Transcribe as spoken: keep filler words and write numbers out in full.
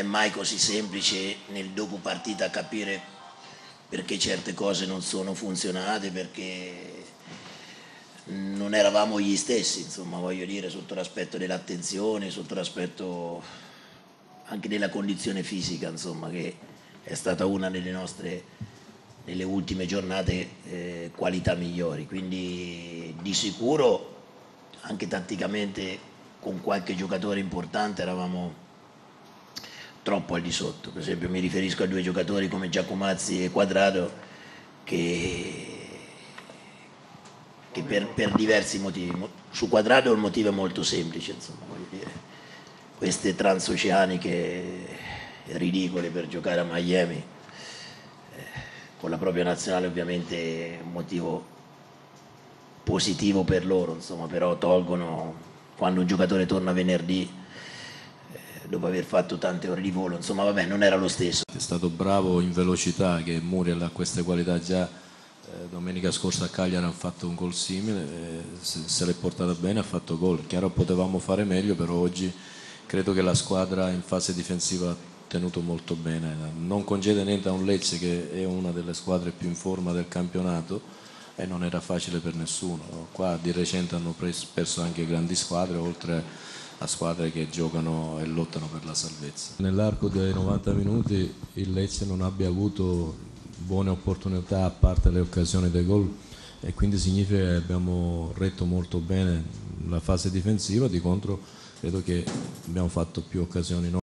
mai così semplice nel dopo partita capire perché certe cose non sono funzionate, perché non eravamo gli stessi, insomma, voglio dire, sotto l'aspetto dell'attenzione, sotto l'aspetto anche della condizione fisica, insomma, che è stata una delle nostre, nelle ultime giornate, eh, qualità migliori. Quindi di sicuro anche tatticamente con qualche giocatore importante eravamo troppo al di sotto. Per esempio mi riferisco a due giocatori come Giacomazzi e Quadrado che, che per, per diversi motivi, su Quadrado il motivo è molto semplice, insomma, voglio dire, queste transoceaniche ridicole per giocare a Miami, eh, con la propria nazionale ovviamente è un motivo positivo per loro, insomma, però tolgono quando un giocatore torna venerdì dopo aver fatto tante ore di volo, insomma, vabbè, non era lo stesso. È stato bravo in velocità, che Muriel ha queste qualità già. eh, domenica scorsa a Cagliari ha fatto un gol simile, eh, se, se l'è portata bene, ha fatto gol. Chiaro, potevamo fare meglio, però oggi credo che la squadra in fase difensiva ha tenuto molto bene, non concede niente a un Lecce che è una delle squadre più in forma del campionato e non era facile per nessuno. Qua di recente hanno perso anche grandi squadre, oltre a squadre che giocano e lottano per la salvezza. Nell'arco dei novanta minuti il Lecce non abbia avuto buone opportunità a parte le occasioni dei gol, e quindi significa che abbiamo retto molto bene la fase difensiva. Di contro credo che abbiamo fatto più occasioni noi.